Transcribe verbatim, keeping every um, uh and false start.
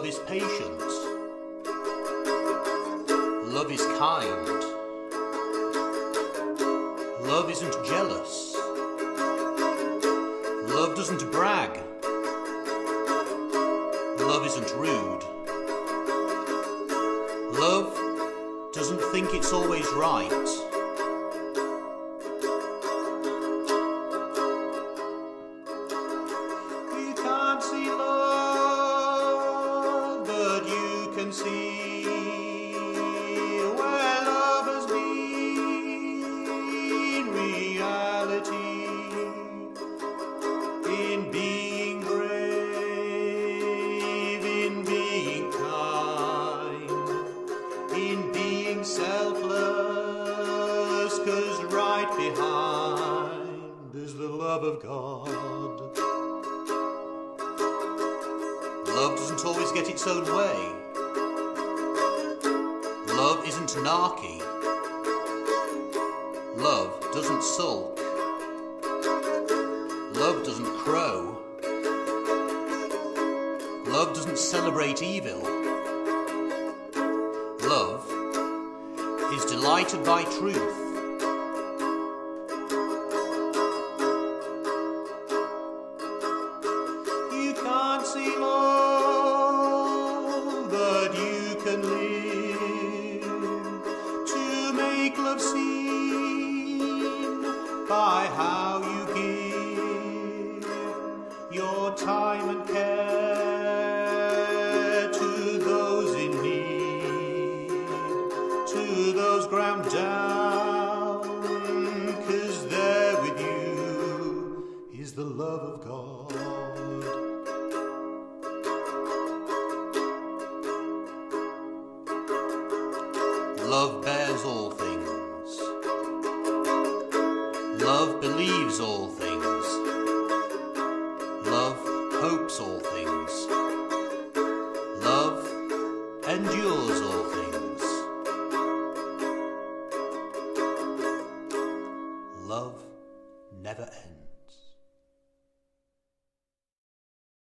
Love is patient. Love is kind. Love isn't jealous. Love doesn't brag. Love isn't rude. Love doesn't think it's always right. You can't see love, but you can see where love has been reality. In being brave, in being kind, in being selfless, 'cause right behind is the love of God. Love doesn't always get its own way. Love isn't narky. Love doesn't sulk. Love doesn't crow. Love doesn't celebrate evil. Love is delighted by truth. You can't see love, but you can live to make love seen by how you give your time and care to those in need, to those ground down, 'cause there with you is the love of God. Love bears all things. Love believes all things. Love hopes all things. Love endures all things. Love never ends.